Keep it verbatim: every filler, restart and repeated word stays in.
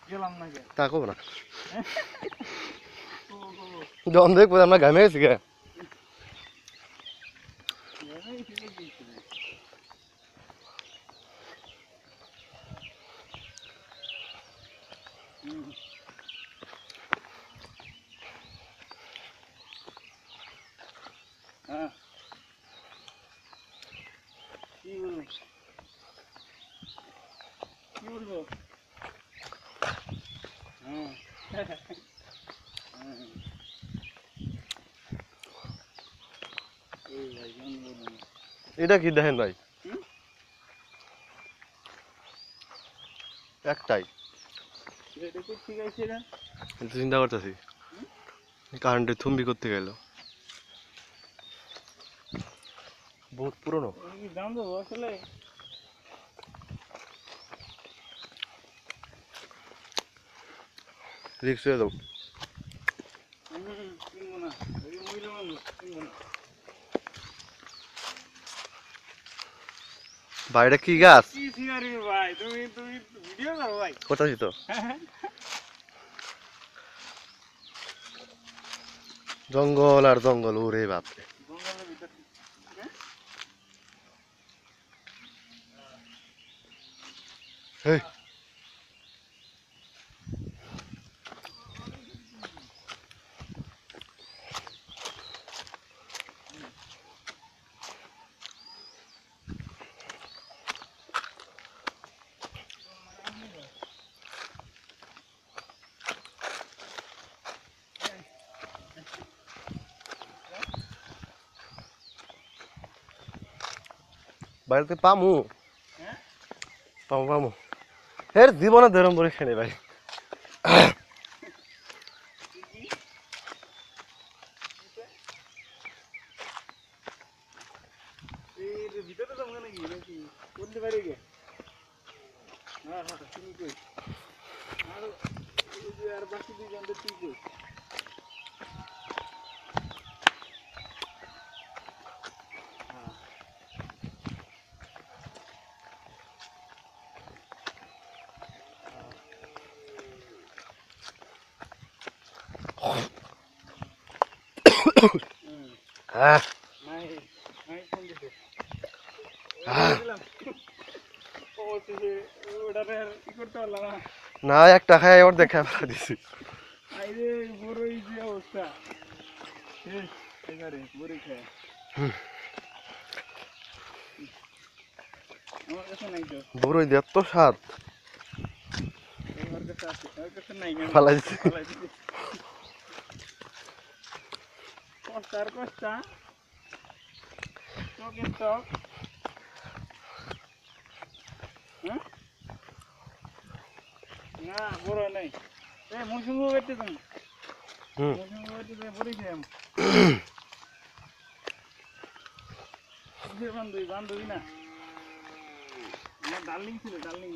তা কব না জন দেখ আমরা ঘামে গেছি গে কি বলবো কি বলবো হ্যাঁ এটা কি দেখেন ভাই একটাই চিন্তা করতেছি কারেন্টের থুম্বি করতে গেল বহুত পুরনো দাম দেবো আসলে রিক্স হয়ে যাও কিনবো না মহিলা মানুষ কিনবো না বাইরে কি গাছ কি সিনারি ভাই তুমি তুমি ভিডিও করো ভাই কোথায় তো জঙ্গল আর জঙ্গল ওরে বাপরে জঙ্গলের ভিতর এই বাড়িতে পামু পামু পামু এর জীবনে ধরম পরে খেলে ভাই এই ভিতরে জঙ্গল নাকি নাকি বলতে পারি গে হ্যাঁ হ্যাঁ তুমি কই আর এই যে আর বাকি দুই জন তুই কই হ্যাঁ নাই নাই কোন দিতে হ্যাঁ ও তুই ওটারে কি করতে পারলা না না একটা খাই ওর দেখা দিছি আইরে বড় এই যে অবস্থা শেষ এবারে বড় খায় আমার কাছে নাই তো বড়ই দিয়ে এত স্বাদ আমার কাছে আছে আমার কাছে নাই ফালাই দিছি ফালাই দিছি কষ্টার কষ্টা চকের চক হ্যাঁ না বড় নাই এ মৌসুম বেটে তুমি হুম মৌসুম বেটে বড় খাম বান্ধবী বান্ধবী না আমার ডার্লিং ছিল ডার্লিং